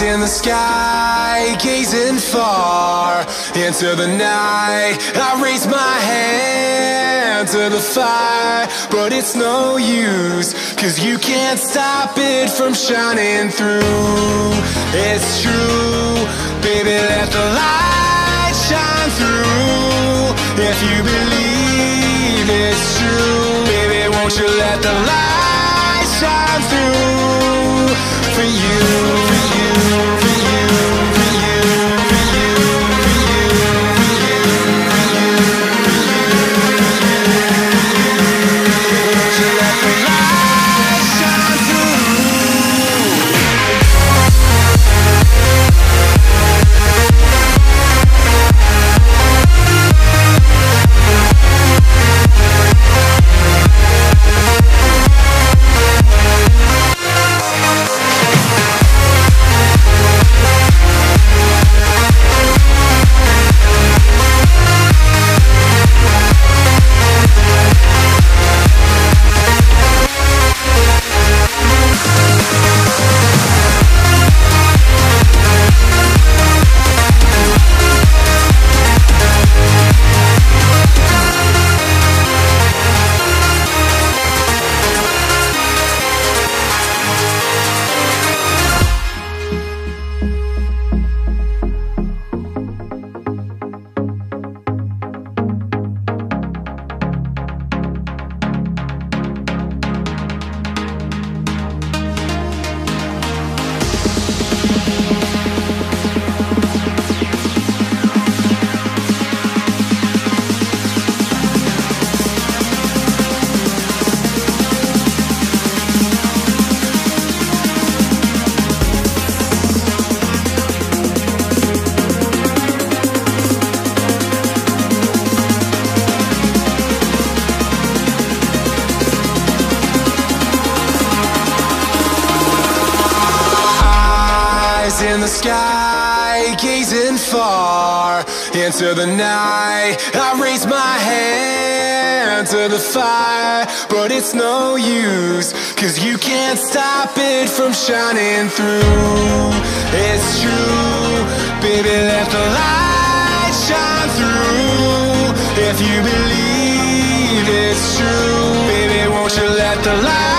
in the sky, gazing far into the night. I raise my hand to the fire, but it's no use, 'cause you can't stop it from shining through. It's true, baby, let the light shine through. If you believe it's true, baby, won't you let the light shine through for you, for you, for you, for you, for you, for you, for you, for you, won't you let the light shine through? In the sky, gazing far into the night. I raise my hand to the fire, but it's no use, 'cause you can't stop it from shining through. It's true, baby, let the light shine through. If you believe it's true, baby, won't you let the light